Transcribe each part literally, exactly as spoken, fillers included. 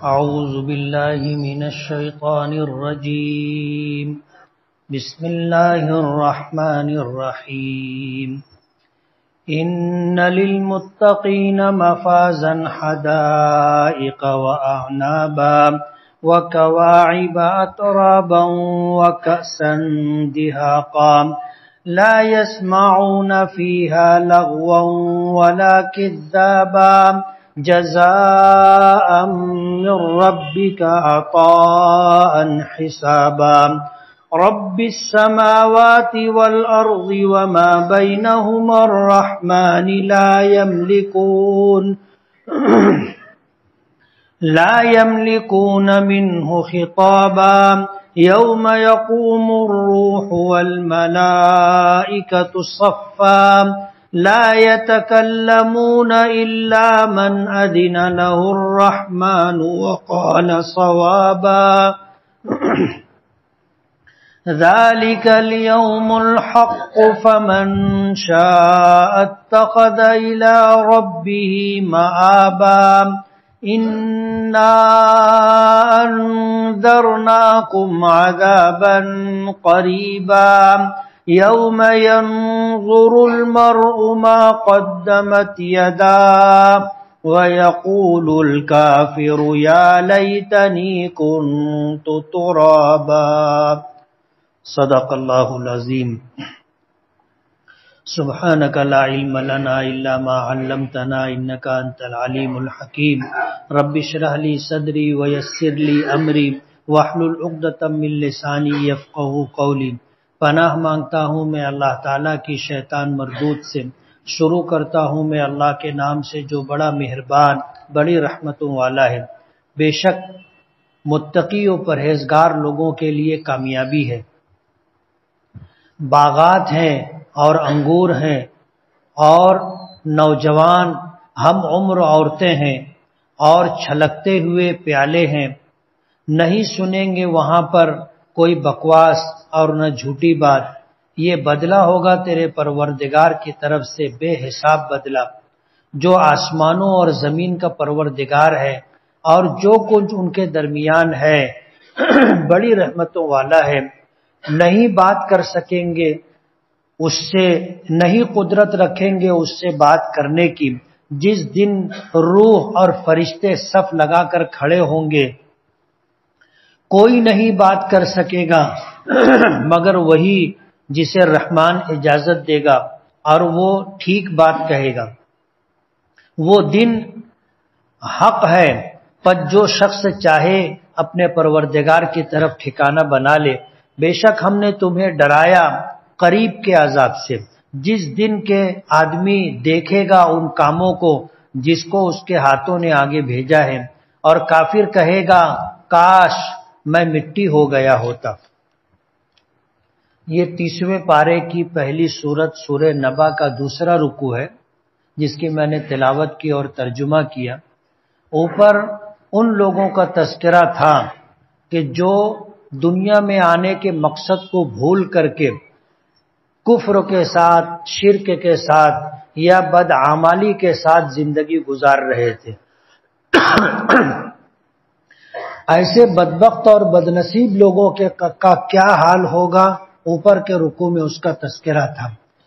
أعوذ بالله من الشيطان الرجيم بسم الله الرحمن الرحيم إن للمتقين مفازا حدائق وأعنابا وكواعب أترابا وكأسا دهاقا لا يسمعون فيها لغوا ولا كذابا جزاء من ربك عطاء حسابا رب السماوات والأرض وما بينهما الرحمن لا يملكون لا يملكون منه خطابا يوم يقوم الروح والملائكة صفا لا يتكلمون إلا من أذن له الرحمن وقال صوابا ذلك اليوم الحق فمن شاء اتخذ إلى ربه مآبا إنا أنذرناكم عذابا قريبا يوم ينظر المرء ما قدمت يداه ويقول الكافر يا ليتني كنت ترابا صدق الله العظيم سبحانك لا علم لنا إلا ما علمتنا إنك أنت العليم الحكيم رب اشرح لي صدري ويسر لي أمري واحلل عقدة من لساني يفقهوا قولي پناہ مانگتا ہوں میں اللہ تعالیٰ کی شیطان مردود سے. شروع کرتا ہوں میں اللہ کے نام سے جو بڑا مہربان بڑی رحمتوں والا ہے. بے شک متقی و پرہیزگار لوگوں کے لیے کامیابی ہے. باغات ہیں اور انگور ہیں اور نوجوان ہم عمر عورتیں ہیں اور چھلکتے ہوئے پیالے ہیں. نہیں سنیں گے وہاں پر کوئی بکواس اور نہ جھوٹی بات. یہ بدلہ ہوگا تیرے پروردگار کی طرف سے بے حساب بدلہ. جو آسمانوں اور زمین کا پروردگار ہے اور جو کچھ ان کے درمیان ہے بڑی رحمتوں والا ہے. نہیں بات کر سکیں گے اس سے, نہیں قدرت رکھیں گے اس سے بات کرنے کی. جس دن روح اور فرشتے صف لگا کر کھڑے ہوں گے کوئی نہیں بات کر سکے گا مگر وہی جسے رحمان اجازت دے گا اور وہ ٹھیک بات کہے گا. وہ دن حق ہے پر جو شخص چاہے اپنے پروردگار کی طرف ٹھکانہ بنا لے. بے شک ہم نے تمہیں ڈرایا قریب کے عذاب سے, جس دن کے آدمی دیکھے گا ان کاموں کو جس کو اس کے ہاتھوں نے آگے بھیجا ہے, اور کافر کہے گا کاش میں مٹی ہو گیا ہوتا. یہ تیسویں پارے کی پہلی سورت سورہ نبا کا دوسرا رکوع ہے جس کی میں نے تلاوت کی اور ترجمہ کیا. اوپر ان لوگوں کا تذکرہ تھا کہ جو دنیا میں آنے کے مقصد کو بھول کر کے کفر کے ساتھ, شرک کے ساتھ یا بدعمالی کے ساتھ زندگی گزار رہے تھے. ایسے بدبخت اور بدنصیب لوگوں کے کا کیا حال ہوگا اوپر کے رکوع میں اس کا تذکرہ تھا.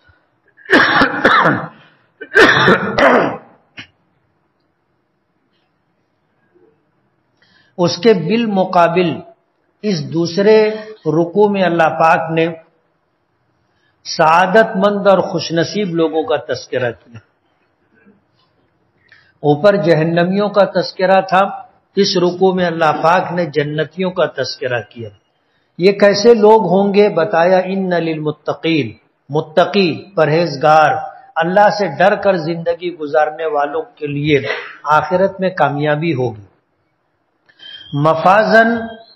اس کے بالمقابل اس دوسرے رکوع میں اللہ پاک نے سعادت مند اور خوش نصیب لوگوں کا تذکرہ کیا. اوپر جہنمیوں کا تذکرہ تھا, اس رکوع میں اللہ پاک نے جنتیوں کا تذکرہ کیا. یہ کیسے لوگ ہوں گے بتایا, ان للمتقین, متقی پرہیزگار اللہ سے ڈر کر زندگی گزارنے والوں کے لیے آخرت میں کامیابی ہوگی. مفازن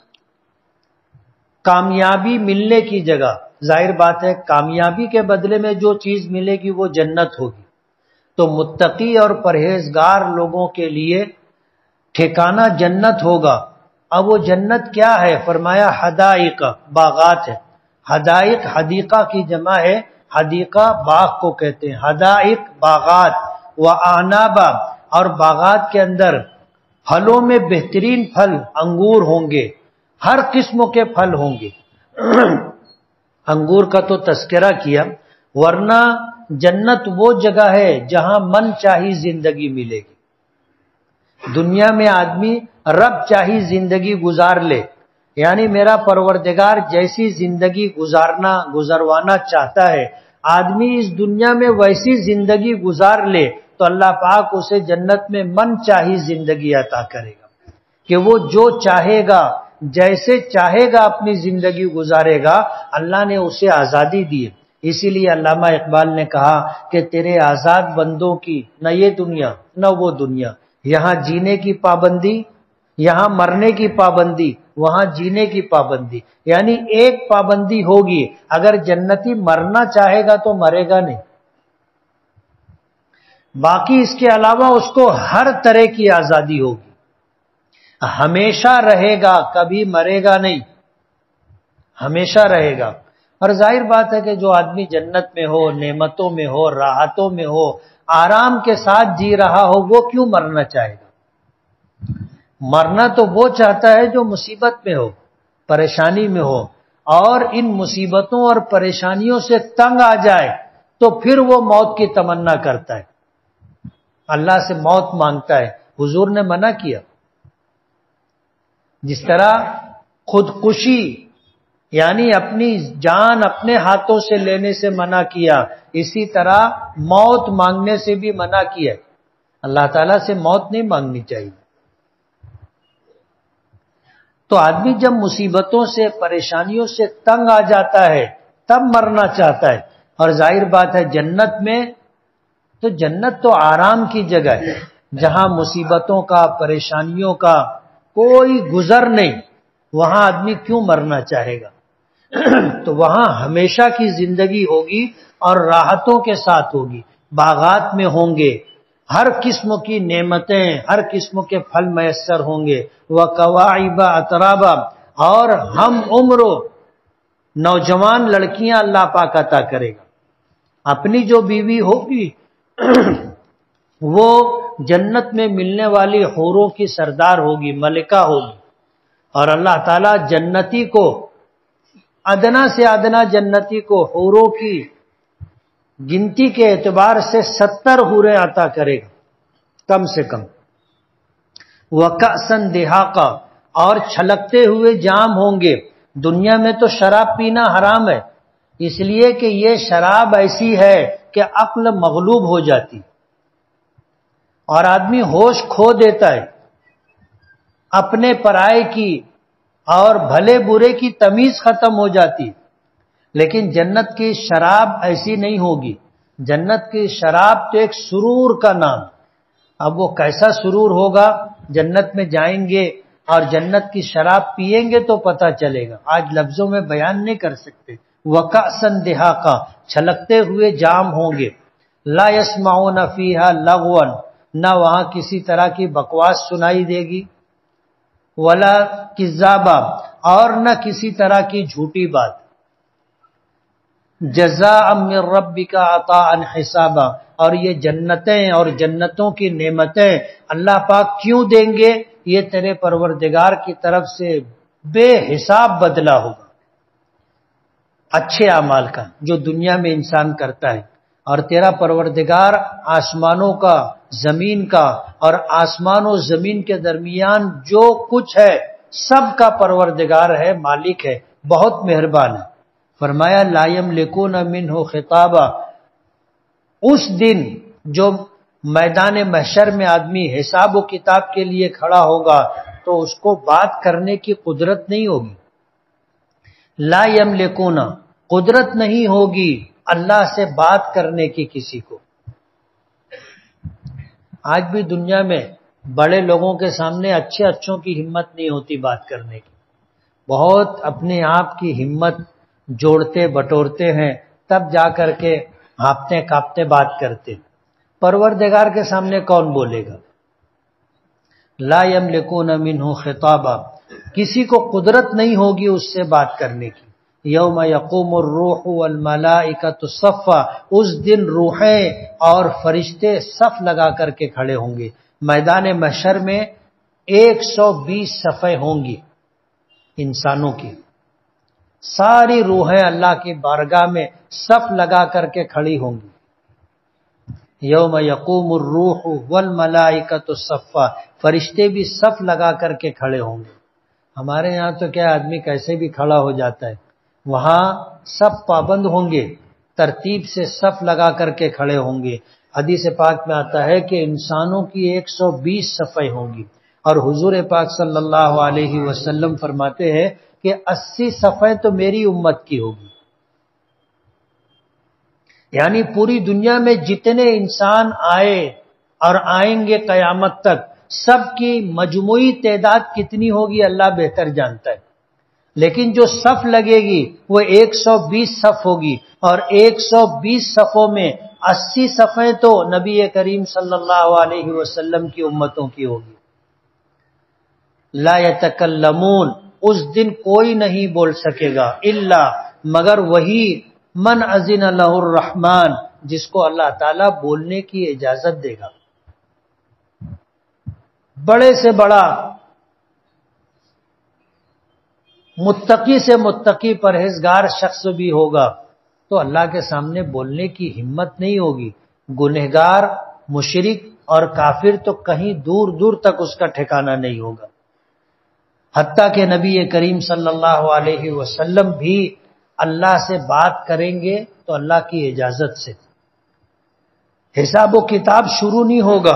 کامیابی ملنے کی جگہ, ظاہر بات ہے کامیابی کے بدلے میں جو چیز ملے گی وہ جنت ہوگی. تو متقی اور پرہیزگار لوگوں کے لیے ٹھکانہ جنت ہوگا. اب وہ جنت کیا ہے؟ فرمایا حدائق, باغات ہے. حدائق حدیقہ کی جمع ہے, حدیقہ باغ کو کہتے ہیں. حدائق باغات و اعنابا, اور باغات کے اندر پھلوں میں بہترین پھل انگور ہوں گے، ہر قسم کے پھل ہوں گے۔ انگور کا تو تذکرہ کیا، ورنہ جنت وہ جگہ ہے جہاں من چاہی زندگی ملے گی۔ دنیا میں آدمی رب چاہی زندگی گزار لے، یعنی میرا پروردگار جیسی زندگی گزارنا گزروانا چاہتا ہے، آدمی اس دنیا میں ویسی زندگی گزار لے تو اللہ پاک اسے جنت میں من چاہی زندگی عطا کرے گا، کہ وہ جو چاہے گا جیسے چاہے گا اپنی زندگی گزارے گا۔ اللہ نے اسے آزادی دی، اسی لیے علامہ اقبال نے کہا کہ تیرے آزاد بندوں کی نہ یہ دنیا نہ وہ دنیا، یہاں جینے کی پابندی، یہاں مرنے کی پابندی، وہاں جینے کی پابندی، یعنی ایک پابندی ہوگی، اگر جنتی مرنا چاہے گا تو مرے گا نہیں، باقی اس کے علاوہ اس کو ہر طرح کی آزادی ہوگی، ہمیشہ رہے گا، کبھی مرے گا نہیں، ہمیشہ رہے گا۔ اور ظاہر بات ہے کہ جو آدمی جنت میں ہو، نعمتوں میں ہو، راحتوں میں ہو، آرام کے ساتھ جی رہا ہو، وہ کیوں مرنا چاہے گا؟ مرنا تو وہ چاہتا ہے جو مصیبت میں ہو، پریشانی میں ہو، اور ان مصیبتوں اور پریشانیوں سے تنگ آ جائے تو پھر وہ موت کی تمنا کرتا ہے، اللہ سے موت مانگتا ہے۔ حضور نے منع کیا، جس طرح خودکشی یعنی اپنی جان اپنے ہاتھوں سے لینے سے منع کیا، اسی طرح موت مانگنے سے بھی منع کیا۔ اللہ تعالیٰ سے موت نہیں مانگنی چاہیے۔ تو آدمی جب مصیبتوں سے پریشانیوں سے تنگ آ جاتا ہے تب مرنا چاہتا ہے، اور ظاہر بات ہے جنت میں تو جنت تو آرام کی جگہ ہے، جہاں مصیبتوں کا پریشانیوں کا کوئی گزر نہیں، وہاں آدمی کیوں مرنا چاہے گا؟ تو وہاں ہمیشہ کی زندگی ہوگی اور راحتوں کے ساتھ ہوگی، باغات میں ہوں گے، ہر قسم کی نعمتیں، ہر قسم کے پھل میسر ہوں گے، وَكَوَاعِبَ أَتْرَابًا، اور ہم عمر نوجوان لڑکیاں اللہ پاک عطا کرے گا۔ اپنی جو بیوی ہوگی وہ جنت میں ملنے والی حوروں کی سردار ہوگی، ملکہ ہوگی، اور اللہ تعالیٰ جنتی کو، ادنا سے ادنا جنتی کو حوروں کی گنتی کے اعتبار سے ستر حوریں عطا کرے گا کم سے کم۔ وَكَأْسًا دِهَاقًا، اور چھلکتے ہوئے جام ہوں گے۔ دنیا میں تو شراب پینا حرام ہے، اس لیے کہ یہ شراب ایسی ہے کہ عقل مغلوب ہو جاتی اور آدمی ہوش کھو دیتا ہے، اپنے پرائے کی اور بھلے برے کی تمیز ختم ہو جاتی۔ لیکن جنت کی شراب ایسی نہیں ہوگی، جنت کی شراب تو ایک سرور کا نام۔ اب وہ کیسا سرور ہوگا، جنت میں جائیں گے اور جنت کی شراب پیئیں گے تو پتہ چلے گا، آج لفظوں میں بیان نہیں کر سکتے۔ وَكَأْسًا دِهَاقًا، چھلکتے ہوئے جام ہوں گے۔ لَا يَسْمَعُونَ فِيهَا لَغْوًا، نہ وہاں کسی طرح کی بکواس سنائی دے گی، وَلَا كِذَّابًا، اور نہ کسی طرح کی جھوٹی بات۔ جَزَاءً مِّن رَّبِّكَ عَطَاءً حِسَابًا، اور یہ جنتیں اور جنتوں کی نعمتیں اللہ پاک کیوں دیں گے؟ یہ تیرے پروردگار کی طرف سے بے حساب بدلہ ہوگا اچھے اعمال کا جو دنیا میں انسان کرتا ہے، اور تیرا پروردگار آسمانوں کا، زمین کا، اور آسمان و زمین کے درمیان جو کچھ ہے سب کا پروردگار ہے، مالک ہے، بہت مہربان ہے۔ فرمایا لا یملکون منہ خطابا، اس دن جو میدان محشر میں آدمی حساب و کتاب کے لیے کھڑا ہوگا تو اس کو بات کرنے کی قدرت نہیں ہوگی۔ لا یملکون، قدرت نہیں ہوگی اللہ سے بات کرنے کی کسی کو۔ آج بھی دنیا میں بڑے لوگوں کے سامنے اچھے اچھوں کی ہمت نہیں ہوتی بات کرنے کی، بہت اپنے آپ کی ہمت جوڑتے بٹورتے ہیں، تب جا کر کے ہانپتے کانپتے بات کرتے۔ پروردگار کے سامنے کون بولے گا؟ لا یملکون منہ خطابا، کسی کو قدرت نہیں ہوگی اس سے بات کرنے کی۔ یوم یقوم الروح والملائکۃ صفا، اس دن روحیں اور فرشتے صف لگا کر کے کھڑے ہوں گے۔ میدان محشر میں ایک سو بیس صفیں ہوں گی انسانوں کی. ساری روحیں اللہ کی بارگاہ میں صف لگا کر کے کھڑی ہوں گی. یوم یقوم الروح والملائکۃ صفا، فرشتے بھی صف لگا کر کے کھڑے ہوں گے. ہمارے یہاں تو کیا آدمی کیسے بھی کھڑا ہو جاتا ہے، وہاں سب پابند ہوں گے، ترتیب سے صف لگا کر کے کھڑے ہوں گے. حدیث پاک میں آتا ہے کہ انسانوں کی ایک سو بیس صفیں ہوں گی، اور حضور پاک صلی اللہ علیہ وسلم فرماتے ہیں کہ اسی صفیں تو میری امت کی ہوگی. یعنی پوری دنیا میں جتنے انسان آئے اور آئیں گے قیامت تک، سب کی مجموعی تعداد کتنی ہوگی اللہ بہتر جانتا ہے، لیکن جو صف لگے گی وہ ایک سو بیس صف ہوگی، اور ایک سو بیس صفوں میں اسی صفیں تو نبی کریم صلی اللہ علیہ وسلم کی امتوں کی ہوگی. لا یتکلمون، اس دن کوئی نہیں بول سکے گا، الا مگر وہی من اذن لہ الرحمن، جس کو اللہ تعالیٰ بولنے کی اجازت دے گا. بڑے سے بڑا، متقی سے متقی پرہیزگار شخص بھی ہوگا تو اللہ کے سامنے بولنے کی ہمت نہیں ہوگی. گنہگار، مشرک اور کافر تو کہیں دور دور تک اس کا ٹھکانہ نہیں ہوگا. حتیٰ کہ نبی کریم صلی اللہ علیہ وسلم بھی اللہ سے بات کریں گے تو اللہ کی اجازت سے. حساب و کتاب شروع نہیں ہوگا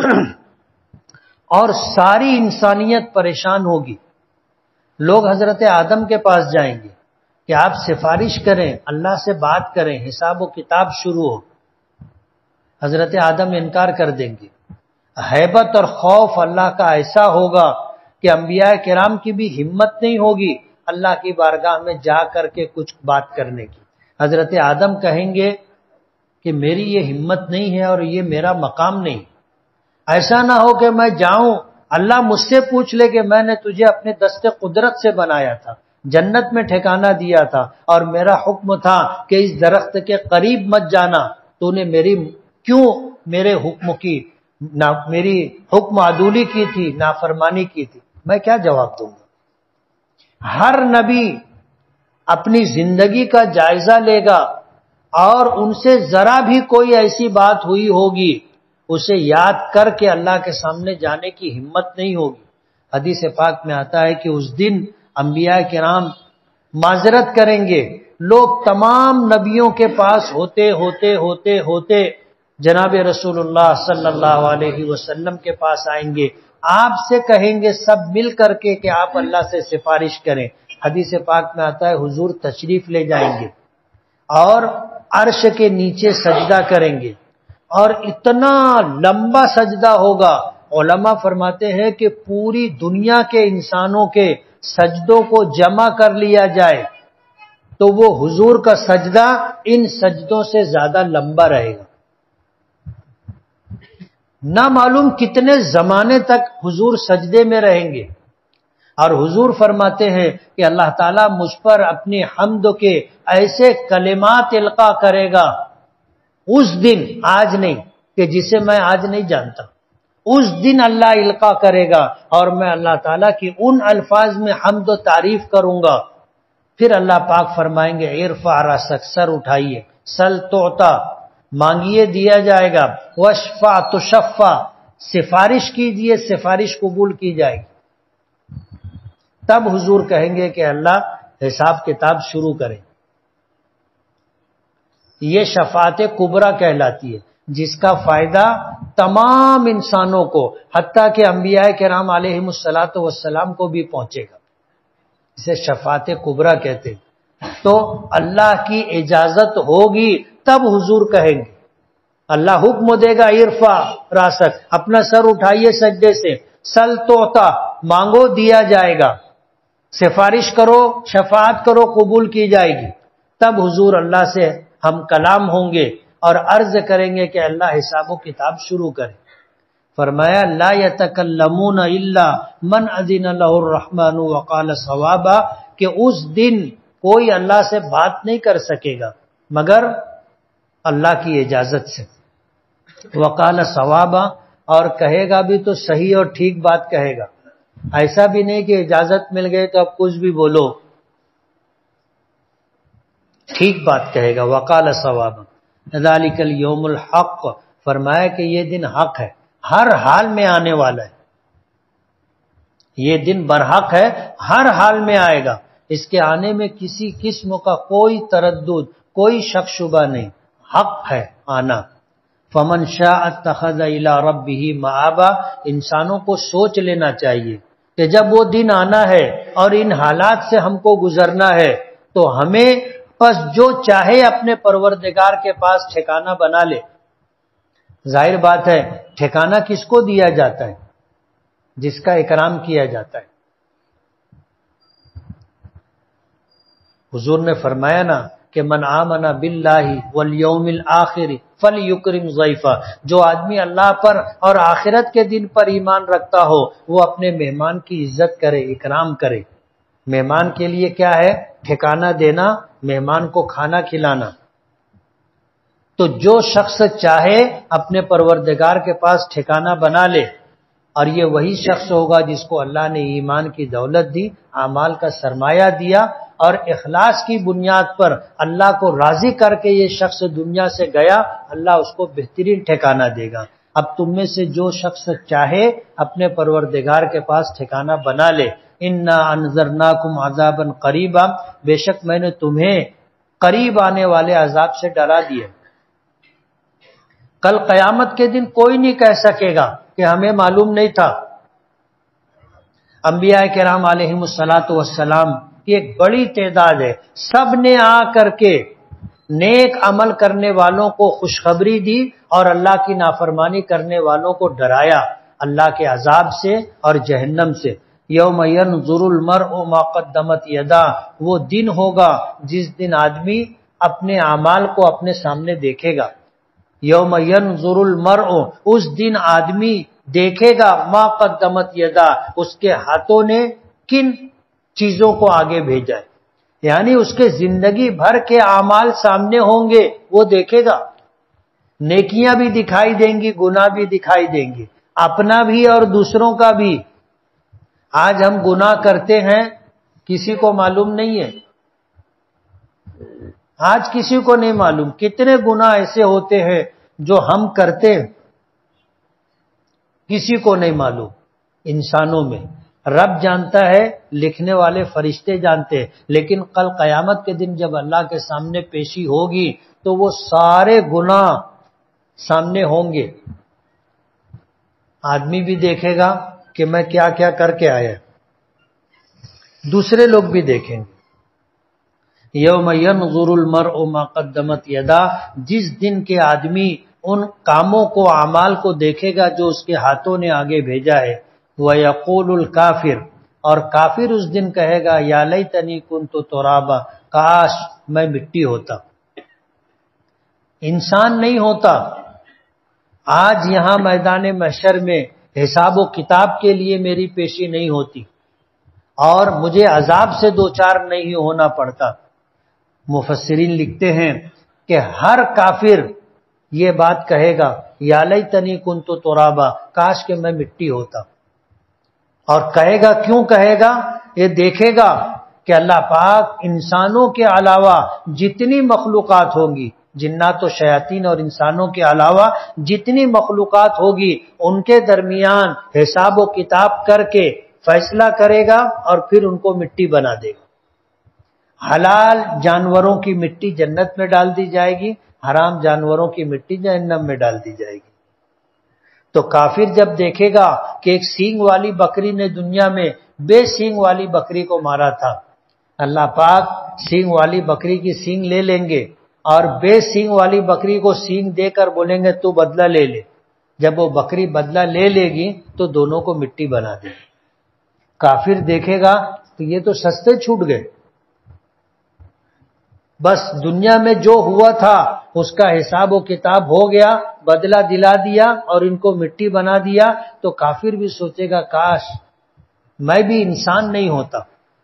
اور ساری انسانیت پریشان ہوگی. لوگ حضرت آدم کے پاس جائیں گے کہ آپ سفارش کریں، اللہ سے بات کریں، حساب و کتاب شروع ہو. حضرت آدم انکار کر دیں گے. ہیبت اور خوف اللہ کا ایسا ہوگا کہ انبیاء کرام کی بھی ہمت نہیں ہوگی اللہ کی بارگاہ میں جا کر کے کچھ بات کرنے کی. حضرت آدم کہیں گے کہ میری یہ ہمت نہیں ہے اور یہ میرا مقام نہیں. ایسا نہ ہو کہ میں جاؤں اللہ مجھ سے پوچھ لے کہ میں نے تجھے اپنے دست قدرت سے بنایا تھا، جنت میں ٹھکانہ دیا تھا، اور میرا حکم تھا کہ اس درخت کے قریب مت جانا، تو نے میری کیوں میرے حکم کی میری حکم عدولی کی تھی، نافرمانی کی تھی. میں کیا جواب دوں گا؟ ہر نبی اپنی زندگی کا جائزہ لے گا اور ان سے ذرا بھی کوئی ایسی بات ہوئی ہوگی اسے یاد کر کے اللہ کے سامنے جانے کی ہمت نہیں ہوگی. حدیث پاک میں آتا ہے کہ اس دن انبیاء کرام معذرت کریں گے. لوگ تمام نبیوں کے پاس ہوتے ہوتے ہوتے ہوتے جناب رسول اللہ صلی اللہ علیہ وسلم کے پاس آئیں گے، آپ سے کہیں گے سب مل کر کے کہ آپ اللہ سے سفارش کریں. حدیث پاک میں آتا ہے حضور تشریف لے جائیں گے اور عرش کے نیچے سجدہ کریں گے، اور اتنا لمبا سجدہ ہوگا. علماء فرماتے ہیں کہ پوری دنیا کے انسانوں کے سجدوں کو جمع کر لیا جائے تو وہ حضور کا سجدہ ان سجدوں سے زیادہ لمبا رہے گا. نہ معلوم کتنے زمانے تک حضور سجدے میں رہیں گے. اور حضور فرماتے ہیں کہ اللہ تعالیٰ مجھ پر اپنی حمد کے ایسے کلمات القا کرے گا اس دن، آج نہیں کہ جسے میں آج نہیں جانتا، اس دن اللہ القا کرے گا اور میں اللہ تعالیٰ کی ان الفاظ میں حمد و تعریف کروں گا. پھر اللہ پاک فرمائیں گے ارفع راسک، سر اٹھائیے، سل توتا، مانگیے دیا جائے گا، وشفع تشفع، سفارش کیجئے سفارش قبول کی جائے گی. تب حضور کہیں گے کہ اللہ حساب کتاب شروع کریں. یہ شفاعت کبریٰ کہلاتی ہے جس کا فائدہ تمام انسانوں کو، حتیٰ کہ انبیاء کرام علیہم الصلاۃ والسلام کو بھی پہنچے گا. اسے شفاعت کبریٰ کہتے ہیں. تو اللہ کی اجازت ہوگی تب حضور کہیں گے. اللہ حکم دے گا ارفع راسک، اپنا سر اٹھائیے سجدے سے، سل توتا، مانگو دیا جائے گا، سفارش کرو شفاعت کرو قبول کی جائے گی. تب حضور اللہ سے ہم کلام ہوں گے اور عرض کریں گے کہ اللہ حساب و کتاب شروع کرے. فرمایا لا یتکلمون الا من اذن لہ الرحمن وقال صوابا، کہ اس دن کوئی اللہ سے بات نہیں کر سکے گا مگر اللہ کی اجازت سے. وقال صوابا، اور کہے گا بھی تو صحیح اور ٹھیک بات کہے گا، ایسا بھی نہیں کہ اجازت مل گئی تو اب کچھ بھی بولو، ٹھیک بات کہے گا۔ وقال صوابا ذالک الیوم الحق، فرمایا کہ یہ دن حق ہے، ہر حال میں آنے والا ہے، یہ دن برحق ہے، ہر حال میں آئے گا، اس کے آنے میں کسی قسم کا کوئی تردد، کوئی شک شبہ نہیں، حق ہے آنا۔ فمن شاء اتخذ الی ربہ مآبا، انسانوں کو سوچ لینا چاہیے کہ جب وہ دن آنا ہے اور ان حالات سے ہم کو گزرنا ہے تو ہمیں بس جو چاہے اپنے پروردگار کے پاس ٹھکانہ بنا لے۔ ظاہر بات ہے ٹھکانہ کس کو دیا جاتا ہے؟ جس کا اکرام کیا جاتا ہے۔ حضور نے فرمایا نا کہ من آمن باللہ والیوم الآخر فلیکرم ضیفہ، جو آدمی اللہ پر اور آخرت کے دن پر ایمان رکھتا ہو وہ اپنے مہمان کی عزت کرے، اکرام کرے۔ مہمان کے لیے کیا ہے؟ ٹھکانہ دینا، مہمان کو کھانا کھلانا۔ تو جو شخص چاہے اپنے پروردگار کے پاس ٹھکانہ بنا لے، اور یہ وہی شخص ہوگا جس کو اللہ نے ایمان کی دولت دی، اعمال کا سرمایہ دیا، اور اخلاص کی بنیاد پر اللہ کو راضی کر کے یہ شخص دنیا سے گیا، اللہ اس کو بہترین ٹھکانہ دے گا۔ اب تم میں سے جو شخص چاہے اپنے پروردگار کے پاس ٹھکانہ بنا لے۔ انا انذرناکم عذابا قریبا، بے شک میں نے تمہیں قریب آنے والے عذاب سے ڈرا دیا۔ کل قیامت کے دن کوئی نہیں کہہ سکے گا کہ ہمیں معلوم نہیں تھا۔ انبیاء کرام علیہم الصلاۃ والسلام کی ایک بڑی تعداد ہے، سب نے آ کر کے نیک عمل کرنے والوں کو خوشخبری دی اور اللہ کی نافرمانی کرنے والوں کو ڈرایا اللہ کے عذاب سے اور جہنم سے۔ یوم ینظر المرء ما قدمت یداہ، وہ دن ہوگا جس دن آدمی اپنے اعمال کو اپنے سامنے دیکھے گا۔ یوم ینظر المرء، اس دن آدمی دیکھے گا ما قدمت یداہ، اس کے ہاتھوں نے کن چیزوں کو آگے بھیجا ہے، یعنی اس کے زندگی بھر کے اعمال سامنے ہوں گے، وہ دیکھے گا۔ نیکیاں بھی دکھائی دیں گی، گناہ بھی دکھائی دیں گے، اپنا بھی اور دوسروں کا بھی۔ آج ہم گناہ کرتے ہیں کسی کو معلوم نہیں ہے، آج کسی کو نہیں معلوم کتنے گناہ ایسے ہوتے ہیں جو ہم کرتے ہیں، کسی کو نہیں معلوم۔ انسانوں میں رب جانتا ہے، لکھنے والے فرشتے جانتے ہیں، لیکن کل قیامت کے دن جب اللہ کے سامنے پیشی ہوگی تو وہ سارے گناہ سامنے ہوں گے۔ آدمی بھی دیکھے گا کہ میں کیا کیا کر کے آیا، دوسرے لوگ بھی دیکھیں گے۔ یوم ینظر المرء ما قدمت یداہ، جس دن کے آدمی ان کاموں کو، اعمال کو دیکھے گا جو اس کے ہاتھوں نے آگے بھیجا ہے۔ وَيَقُولُ الْكَافِرُ، اور کافر اس دن کہے گا یا لیتنی کنت ترابا، کاش میں مٹی ہوتا، انسان نہیں ہوتا۔ آج یہاں میدان محشر میں حساب و کتاب کے لیے میری پیشی نہیں ہوتی اور مجھے عذاب سے دوچار نہیں ہونا پڑتا۔ مفسرین لکھتے ہیں کہ ہر کافر یہ بات کہے گا یا لیتنی کنت ترابا، کاش کہ میں مٹی ہوتا۔ اور کہے گا، کیوں کہے گا؟ یہ دیکھے گا کہ اللہ پاک انسانوں کے علاوہ جتنی مخلوقات ہوں گی، جنات و شیاطین اور انسانوں کے علاوہ جتنی مخلوقات ہوگی، ان کے درمیان حساب و کتاب کر کے فیصلہ کرے گا اور پھر ان کو مٹی بنا دے گا۔ حلال جانوروں کی مٹی جنت میں ڈال دی جائے گی، حرام جانوروں کی مٹی جہنم میں ڈال دی جائے گی۔ تو کافر جب دیکھے گا کہ ایک سینگ والی بکری نے دنیا میں بے سینگ والی بکری کو مارا تھا، اللہ پاک سینگ والی بکری کی سینگ لے لیں گے اور بے سینگ والی بکری کو سینگ دے کر بولیں گے تو بدلہ لے لے۔ جب وہ بکری بدلہ لے لے گی تو دونوں کو مٹی بنا دے گی۔ کافر دیکھے گا تو یہ تو سستے چھوٹ گئے، بس دنیا میں جو ہوا تھا اس کا حساب و کتاب ہو گیا، بدلہ دلا دیا اور ان کو مٹی بنا دیا۔ تو کافر بھی سوچے گا کاش میں بھی انسان نہیں ہوتا،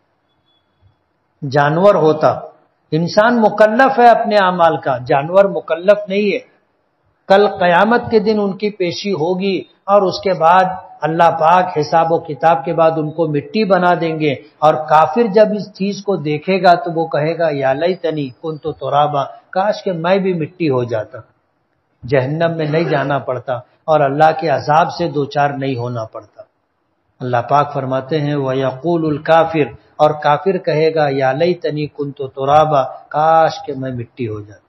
جانور ہوتا۔ انسان مکلف ہے اپنے اعمال کا، جانور مکلف نہیں ہے۔ کل قیامت کے دن ان کی پیشی ہوگی اور اس کے بعد اللہ پاک حساب و کتاب کے بعد ان کو مٹی بنا دیں گے، اور کافر جب اس چیز کو دیکھے گا تو وہ کہے گا یا لیتنی کنت ترابا، کاش کہ میں بھی مٹی ہو جاتا، جہنم میں نہیں جانا پڑتا اور اللہ کے عذاب سے دوچار نہیں ہونا پڑتا۔ اللہ پاک فرماتے ہیں وَيَقُولُ الْكَافِرُ، اور کافر کہے گا یا لیتنی کنت ترابا، کاش کہ میں مٹی ہو جاتا۔